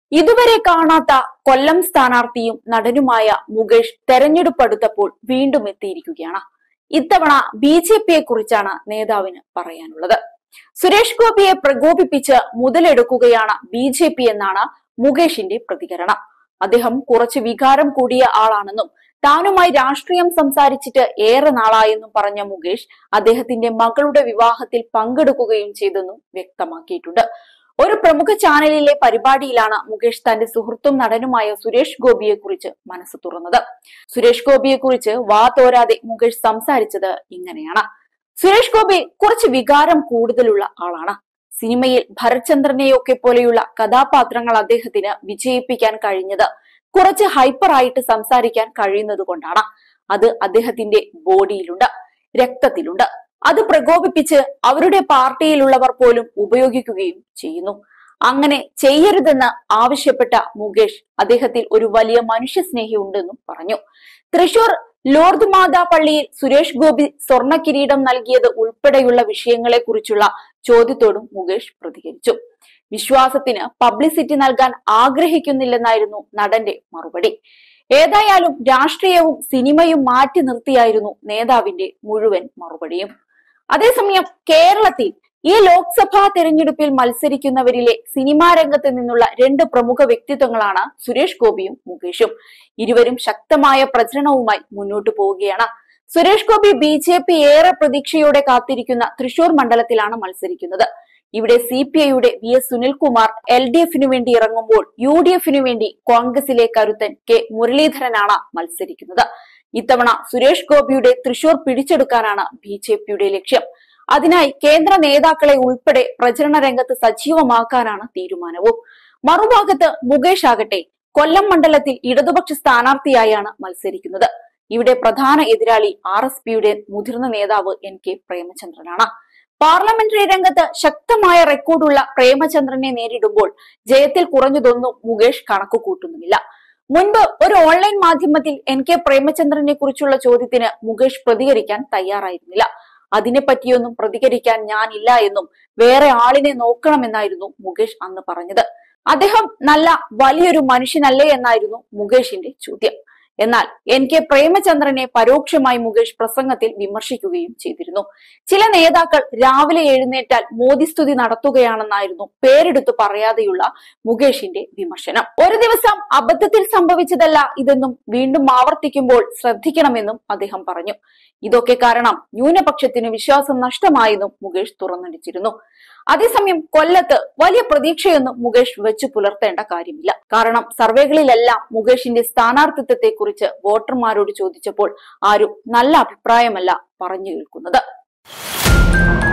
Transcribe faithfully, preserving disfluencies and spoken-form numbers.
ഇതുവരെ കാണാത്ത കൊല്ലം സ്ഥാനാർത്ഥിയും നടനുമായ മുകേഷ് തെരഞ്ഞെടുപ്പ് അടുത്തപ്പോൾ വീണ്ടും എത്തിയിരിക്കുകയാണ്. ഇത്തവണ ബി ജെ പിയെ കുറിച്ചാണ് നേതാവിന് പറയാനുള്ളത്. സുരേഷ് ഗോപിയെ പ്രകോപിപ്പിച്ച് മുതലെടുക്കുകയാണ് ബി ജെ പി എന്നാണ് മുകേഷിന്റെ പ്രതികരണം. അദ്ദേഹം കുറച്ച് വികാരം കൂടിയ ആളാണെന്നും താനുമായി രാഷ്ട്രീയം സംസാരിച്ചിട്ട് ഏറെ നാളായെന്നും പറഞ്ഞ മുകേഷ് അദ്ദേഹത്തിന്റെ മകളുടെ വിവാഹത്തിൽ പങ്കെടുക്കുകയും ചെയ്തെന്നും വ്യക്തമാക്കിയിട്ടുണ്ട്. ഒരു പ്രമുഖ ചാനലിലെ പരിപാടിയിലാണ് മുകേഷ് തന്റെ സുഹൃത്തും നടനുമായ സുരേഷ് ഗോപിയെ കുറിച്ച് മനസ്സ് തുറന്നത്. സുരേഷ് ഗോപിയെ കുറിച്ച് വാ തോരാതെ മുകേഷ് സംസാരിച്ചത് ഇങ്ങനെയാണ്. സുരേഷ് ഗോപി കുറച്ച് വികാരം കൂടുതലുള്ള ആളാണ്. സിനിമയിൽ ഭരത്ചന്ദ്രനെയൊക്കെ പോലെയുള്ള കഥാപാത്രങ്ങൾ അദ്ദേഹത്തിന് വിജയിപ്പിക്കാൻ കഴിഞ്ഞത് കുറച്ച് ഹൈപ്പർ ആയിട്ട് സംസാരിക്കാൻ കഴിയുന്നത് കൊണ്ടാണ്. അത് അദ്ദേഹത്തിന്റെ ബോഡിയിലുണ്ട്, രക്തത്തിലുണ്ട്. അത് പ്രകോപിപ്പിച്ച് അവരുടെ പാർട്ടിയിലുള്ളവർ പോലും ഉപയോഗിക്കുകയും ചെയ്യുന്നു. അങ്ങനെ ചെയ്യരുതെന്ന് ആവശ്യപ്പെട്ട മുകേഷ് അദ്ദേഹത്തിൽ ഒരു വലിയ മനുഷ്യസ്നേഹി ഉണ്ടെന്നും പറഞ്ഞു. തൃശൂർ ലോർദ് മാതാ പള്ളിയിൽ സുരേഷ് ഗോപി സ്വർണ്ണ കിരീടം നൽകിയത് ഉൾപ്പെടെയുള്ള വിഷയങ്ങളെ കുറിച്ചുള്ള ചോദ്യത്തോടും മുകേഷ് പ്രതികരിച്ചു. വിശ്വാസത്തിന് പബ്ലിസിറ്റി നൽകാൻ ആഗ്രഹിക്കുന്നില്ലെന്നായിരുന്നു നടന്റെ മറുപടി. ഏതായാലും രാഷ്ട്രീയവും സിനിമയും മാറ്റി നിർത്തിയായിരുന്നു നേതാവിന്റെ മുഴുവൻ മറുപടിയും. അതേസമയം കേരളത്തിൽ ഈ ലോക്സഭാ തെരഞ്ഞെടുപ്പിൽ മത്സരിക്കുന്നവരിലെ സിനിമാ രംഗത്ത് നിന്നുള്ള രണ്ട് പ്രമുഖ വ്യക്തിത്വങ്ങളാണ് സുരേഷ് ഗോപിയും മുകേഷും. ഇരുവരും ശക്തമായ പ്രചരണവുമായി മുന്നോട്ടു പോവുകയാണ്. Suresh Gopi B J P ഏറെ പ്രതീക്ഷയോടെ കാത്തിരിക്കുന്ന തൃശൂർ മണ്ഡലത്തിലാണ് മത്സരിക്കുന്നത്. ഇവിടെ സി പി ഐയുടെ V S Sunilkumar L D എഫിനു വേണ്ടി ഇറങ്ങുമ്പോൾ യു ഡി എഫിനു വേണ്ടി കോൺഗ്രസിലെ കരുത്തൻ കെ മുരളീധരനാണ് മത്സരിക്കുന്നത്. ഇത്തവണ സുരേഷ് ഗോപിയുടെ തൃശൂർ പിടിച്ചെടുക്കാനാണ് ബി ജെ പിയുടെ ലക്ഷ്യം. അതിനായി കേന്ദ്ര നേതാക്കളെ ഉൾപ്പെടെ പ്രചരണ രംഗത്ത് സജീവമാക്കാനാണ് തീരുമാനവും. മറുഭാഗത്ത് മുകേഷ് ആകട്ടെ കൊല്ലം മണ്ഡലത്തിൽ ഇടതുപക്ഷ സ്ഥാനാർത്ഥിയായാണ് മത്സരിക്കുന്നത്. ഇവിടെ പ്രധാന എതിരാളി ആർ എസ് പിയുടെ മുതിർന്ന നേതാവ് എൻ കെ പ്രേമചന്ദ്രനാണ്. പാർലമെന്ററി രംഗത്ത് ശക്തമായ റെക്കോർഡുള്ള പ്രേമചന്ദ്രനെ നേരിടുമ്പോൾ ജയത്തിൽ കുറഞ്ഞതൊന്നും മുകേഷ് കണക്കു കൂട്ടുന്നുമില്ല. മുൻപ് ഒരു ഓൺലൈൻ മാധ്യമത്തിൽ എൻ കെ പ്രേമചന്ദ്രനെ കുറിച്ചുള്ള ചോദ്യത്തിന് മുകേഷ് പ്രതികരിക്കാൻ തയ്യാറായിരുന്നില്ല. അതിനെപ്പറ്റിയൊന്നും പ്രതികരിക്കാൻ ഞാനില്ല എന്നും വേറെ ആളിനെ നോക്കണമെന്നായിരുന്നു മുകേഷ് അന്ന് പറഞ്ഞത്. അദ്ദേഹം നല്ല വലിയൊരു മനുഷ്യനല്ലേ എന്നായിരുന്നു മുകേഷിന്റെ ചോദ്യം. എന്നാൽ എൻ കെ പ്രേമചന്ദ്രനെ പരോക്ഷമായി മുകേഷ് പ്രസംഗത്തിൽ വിമർശിക്കുകയും ചെയ്തിരുന്നു. ചില നേതാക്കൾ രാവിലെ എഴുന്നേറ്റാൽ മോദിസ്തുതി നടത്തുകയാണെന്നായിരുന്നു പേരെടുത്തു പറയാതെയുള്ള മുകേഷിന്റെ വിമർശനം. ഒരു ദിവസം അബദ്ധത്തിൽ സംഭവിച്ചതല്ല ഇതെന്നും വീണ്ടും ആവർത്തിക്കുമ്പോൾ ശ്രദ്ധിക്കണമെന്നും അദ്ദേഹം പറഞ്ഞു. ഇതൊക്കെ കാരണം ന്യൂനപക്ഷത്തിന് വിശ്വാസം നഷ്ടമായെന്നും മുകേഷ് തുറന്നടിച്ചിരുന്നു. അതേസമയം കൊല്ലത്ത് വലിയ പ്രതീക്ഷയൊന്നും മുകേഷ് വെച്ചു പുലർത്തേണ്ട കാര്യമില്ല. കാരണം സർവേകളിലെല്ലാം മുകേഷിന്റെ സ്ഥാനാർത്ഥിത്വത്തെ കുറിച്ച് വോട്ടർമാരോട് ചോദിച്ചപ്പോൾ ആരും നല്ല അഭിപ്രായമല്ല പറഞ്ഞു കേൾക്കുന്നത്.